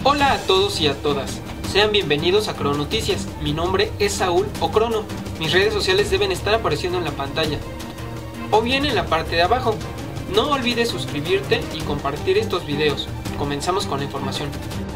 Hola a todos y a todas, sean bienvenidos a Crono Noticias. Mi nombre es Saúl o Crono. Mis redes sociales deben estar apareciendo en la pantalla o bien en la parte de abajo. No olvides suscribirte y compartir estos videos. Comenzamos con la información.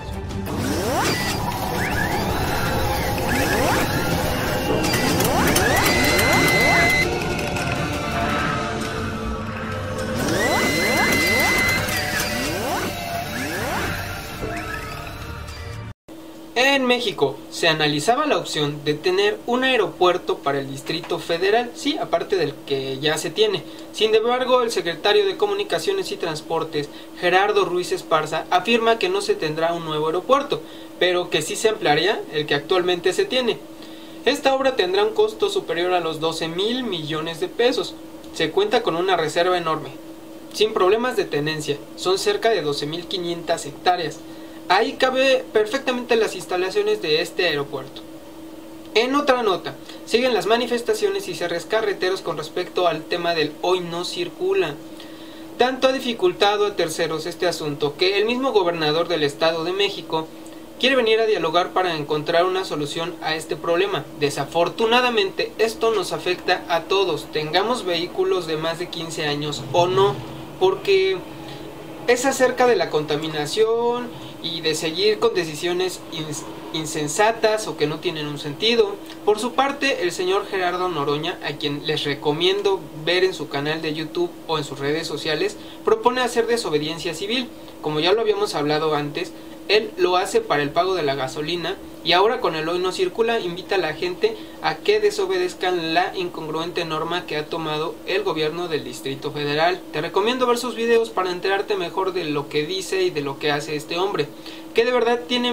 En México se analizaba la opción de tener un aeropuerto para el Distrito Federal, sí, aparte del que ya se tiene. Sin embargo, el secretario de Comunicaciones y Transportes, Gerardo Ruiz Esparza, afirma que no se tendrá un nuevo aeropuerto, pero que sí se ampliaría el que actualmente se tiene. Esta obra tendrá un costo superior a los 12,000 millones de pesos. Se cuenta con una reserva enorme, sin problemas de tenencia, son cerca de 12,500 hectáreas. Ahí cabe perfectamente las instalaciones de este aeropuerto. En otra nota, siguen las manifestaciones y cierres carreteros con respecto al tema del hoy no circula. Tanto ha dificultado a terceros este asunto que el mismo gobernador del Estado de México quiere venir a dialogar para encontrar una solución a este problema. Desafortunadamente, esto nos afecta a todos, tengamos vehículos de más de 15 años o no, porque es acerca de la contaminación y de seguir con decisiones insensatas o que no tienen un sentido. Por su parte, el señor Gerardo Noroña, a quien les recomiendo ver en su canal de YouTube o en sus redes sociales, propone hacer desobediencia civil. Como ya lo habíamos hablado antes, él lo hace para el pago de la gasolina y ahora con el hoy no circula invita a la gente a que desobedezcan la incongruente norma que ha tomado el gobierno del Distrito Federal. Te recomiendo ver sus videos para enterarte mejor de lo que dice y de lo que hace este hombre, que de verdad tiene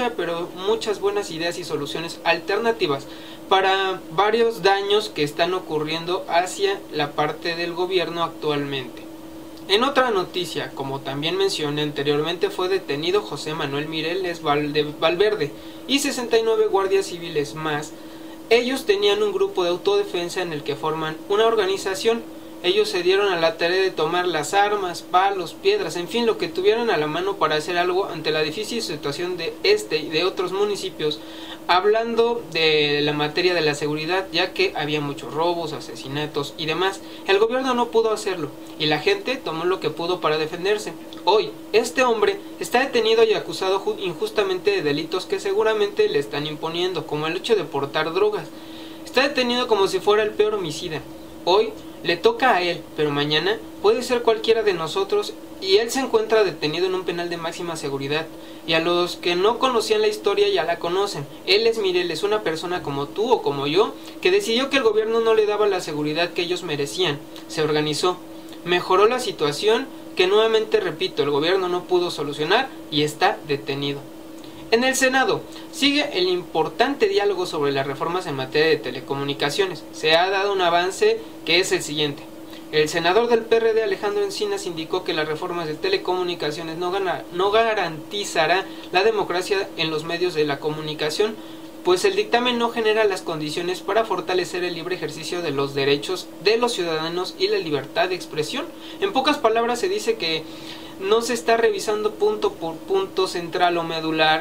muchas buenas ideas y soluciones alternativas para varios daños que están ocurriendo hacia la parte del gobierno actualmente. En otra noticia, como también mencioné anteriormente, fue detenido José Manuel Mireles Valverde y 69 guardias civiles más. Ellos tenían un grupo de autodefensa en el que forman una organización. Ellos se dieron a la tarea de tomar las armas, palos, piedras, en fin, lo que tuvieran a la mano para hacer algo ante la difícil situación de este y de otros municipios, hablando de la materia de la seguridad, ya que había muchos robos, asesinatos y demás. El gobierno no pudo hacerlo y la gente tomó lo que pudo para defenderse. Hoy, este hombre está detenido y acusado injustamente de delitos que seguramente le están imponiendo, como el hecho de portar drogas. Está detenido como si fuera el peor homicida. Hoy le toca a él, pero mañana puede ser cualquiera de nosotros y él se encuentra detenido en un penal de máxima seguridad. Y a los que no conocían la historia ya la conocen. Él es Mireles, una persona como tú o como yo, que decidió que el gobierno no le daba la seguridad que ellos merecían. Se organizó, mejoró la situación que nuevamente, repito, el gobierno no pudo solucionar y está detenido. En el Senado sigue el importante diálogo sobre las reformas en materia de telecomunicaciones. Se ha dado un avance que es el siguiente. El senador del PRD, Alejandro Encinas, indicó que las reformas de telecomunicaciones no garantizará la democracia en los medios de la comunicación, pues el dictamen no genera las condiciones para fortalecer el libre ejercicio de los derechos de los ciudadanos y la libertad de expresión. En pocas palabras se dice que no se está revisando punto por punto central o medular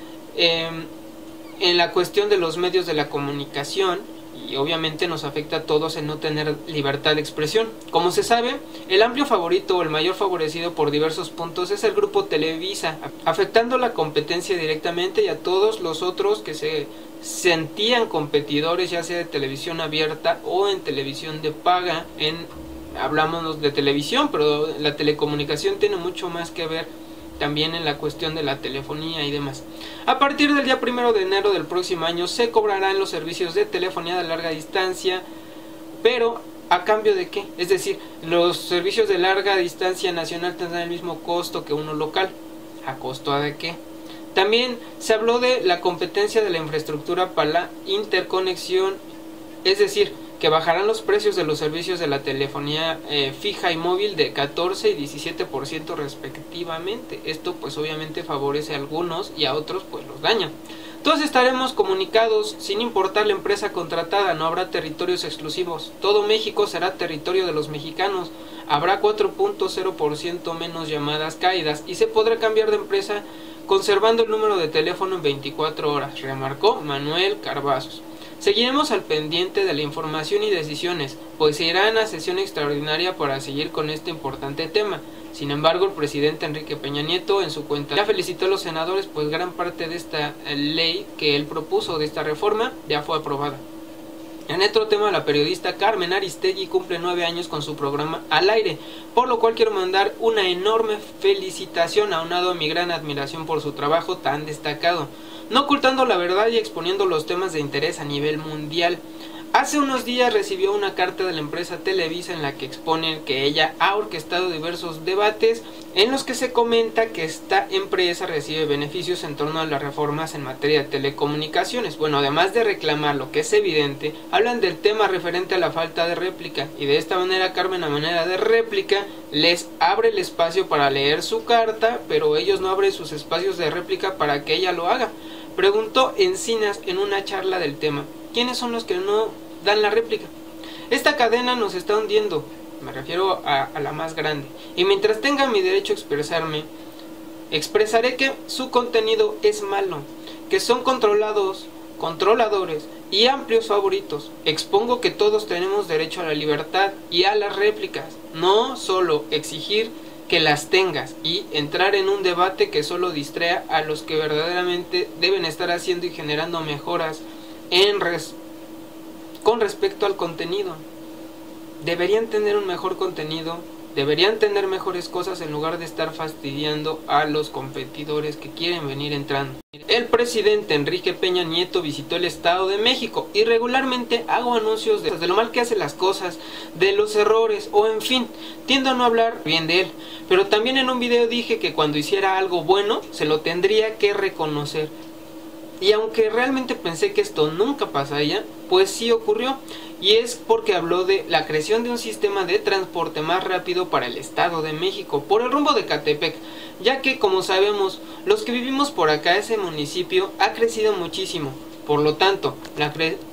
en la cuestión de los medios de la comunicación, y obviamente nos afecta a todos el no tener libertad de expresión. Como se sabe, el amplio favorito o el mayor favorecido por diversos puntos es el grupo Televisa, afectando la competencia directamente y a todos los otros que se sentían competidores, ya sea de televisión abierta o en televisión de paga. Hablamos de televisión, pero la telecomunicación tiene mucho más que ver también en la cuestión de la telefonía y demás. A partir del día 1 de enero del próximo año se cobrarán los servicios de telefonía de larga distancia, pero ¿a cambio de qué? Es decir, los servicios de larga distancia nacional tendrán el mismo costo que uno local. ¿A costo de qué? También se habló de la competencia de la infraestructura para la interconexión, es decir, que bajarán los precios de los servicios de la telefonía fija y móvil de 14 y 17% respectivamente. Esto pues obviamente favorece a algunos y a otros pues los daña. Todos estaremos comunicados sin importar la empresa contratada, no habrá territorios exclusivos. Todo México será territorio de los mexicanos. Habrá 4.0% menos llamadas caídas y se podrá cambiar de empresa conservando el número de teléfono en 24 horas, remarcó Manuel Carbazos. Seguiremos al pendiente de la información y decisiones, pues se irá a una sesión extraordinaria para seguir con este importante tema. Sin embargo, el presidente Enrique Peña Nieto en su cuenta ya felicitó a los senadores, pues gran parte de esta ley que él propuso, de esta reforma, ya fue aprobada. En otro tema, la periodista Carmen Aristegui cumple 9 años con su programa Al Aire, por lo cual quiero mandar una enorme felicitación, aunado a mi gran admiración por su trabajo tan destacado, no ocultando la verdad y exponiendo los temas de interés a nivel mundial. Hace unos días recibió una carta de la empresa Televisa en la que expone que ella ha orquestado diversos debates en los que se comenta que esta empresa recibe beneficios en torno a las reformas en materia de telecomunicaciones. Bueno, además de reclamar lo que es evidente, hablan del tema referente a la falta de réplica, y de esta manera Carmen, a manera de réplica, les abre el espacio para leer su carta, pero ellos no abren sus espacios de réplica para que ella lo haga. Preguntó Encinas en una charla del tema: ¿quiénes son los que no dan la réplica? Esta cadena nos está hundiendo, me refiero a la más grande, y mientras tenga mi derecho a expresarme, expresaré que su contenido es malo, que son controladores y amplios favoritos. Expongo que todos tenemos derecho a la libertad y a las réplicas, no solo exigir que las tengas y entrar en un debate que solo distrae a los que verdaderamente deben estar haciendo y generando mejoras con respecto al contenido. Deberían tener un mejor contenido, deberían tener mejores cosas en lugar de estar fastidiando a los competidores que quieren venir entrando. El presidente Enrique Peña Nieto visitó el Estado de México y regularmente hago anuncios de lo mal que hace las cosas, de los errores, o en fin, tiendo a no hablar bien de él. Pero también en un video dije que cuando hiciera algo bueno se lo tendría que reconocer. Y aunque realmente pensé que esto nunca pasaría, pues sí ocurrió. Y es porque habló de la creación de un sistema de transporte más rápido para el Estado de México, por el rumbo de Ecatepec, ya que, como sabemos, los que vivimos por acá, ese municipio ha crecido muchísimo. Por lo tanto, la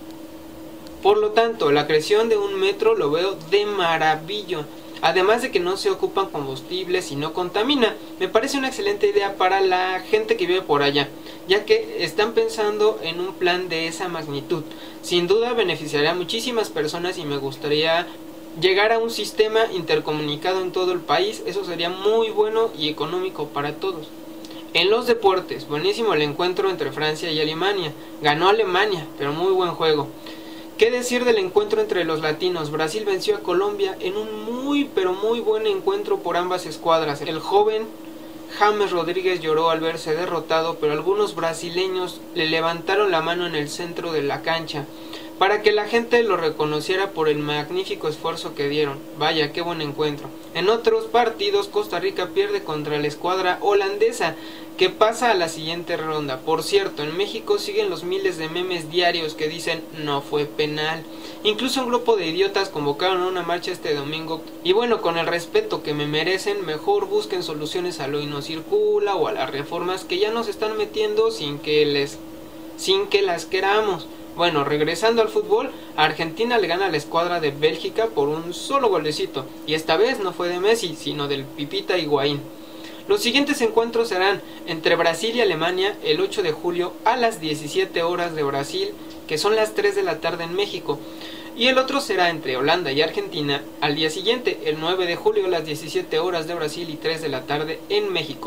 creación de un metro lo veo de maravilla. Además de que no se ocupan combustibles y no contamina, me parece una excelente idea para la gente que vive por allá, ya que están pensando en un plan de esa magnitud. Sin duda beneficiaría a muchísimas personas y me gustaría llegar a un sistema intercomunicado en todo el país. Eso sería muy bueno y económico para todos. En los deportes, buenísimo el encuentro entre Francia y Alemania. Ganó Alemania, pero muy buen juego. ¿Qué decir del encuentro entre los latinos? Brasil venció a Colombia en un muy buen encuentro por ambas escuadras. El joven James Rodríguez lloró al verse derrotado, pero algunos brasileños le levantaron la mano en el centro de la cancha para que la gente lo reconociera por el magnífico esfuerzo que dieron. Vaya, qué buen encuentro. En otros partidos, Costa Rica pierde contra la escuadra holandesa, que pasa a la siguiente ronda. Por cierto, en México siguen los miles de memes diarios que dicen no fue penal. Incluso un grupo de idiotas convocaron a una marcha este domingo. Y bueno, con el respeto que me merecen, mejor busquen soluciones al hoy no circula o a las reformas que ya nos están metiendo sin que las queramos. Bueno, regresando al fútbol, Argentina le gana a la escuadra de Bélgica por un solo golecito, y esta vez no fue de Messi, sino del Pipita Higuaín. Los siguientes encuentros serán entre Brasil y Alemania el 8 de julio a las 17 horas de Brasil, que son las 3 de la tarde en México, y el otro será entre Holanda y Argentina al día siguiente, el 9 de julio a las 17 horas de Brasil y 3 de la tarde en México.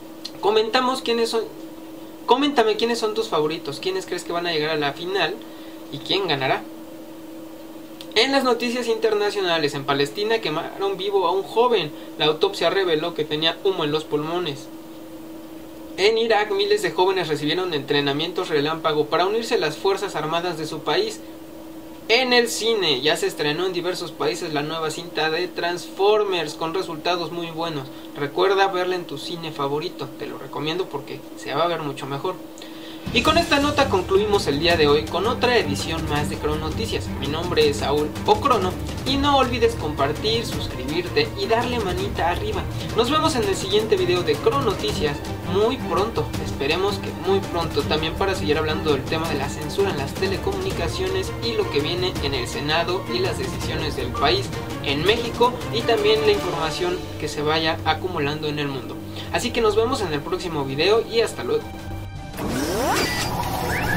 Coméntame quiénes son tus favoritos, quiénes crees que van a llegar a la final y quién ganará. En las noticias internacionales, en Palestina quemaron vivo a un joven. La autopsia reveló que tenía humo en los pulmones. En Irak, miles de jóvenes recibieron entrenamientos relámpago para unirse a las fuerzas armadas de su país. En el cine, ya se estrenó en diversos países la nueva cinta de Transformers con resultados muy buenos. Recuerda verla en tu cine favorito, te lo recomiendo porque se va a ver mucho mejor. Y con esta nota concluimos el día de hoy con otra edición más de Cronoticias. Mi nombre es Saúl o Crono y no olvides compartir, suscribirte y darle manita arriba. Nos vemos en el siguiente video de Cronoticias muy pronto, esperemos que muy pronto, también para seguir hablando del tema de la censura en las telecomunicaciones y lo que viene en el Senado y las decisiones del país en México y también la información que se vaya acumulando en el mundo. Así que nos vemos en el próximo video y hasta luego.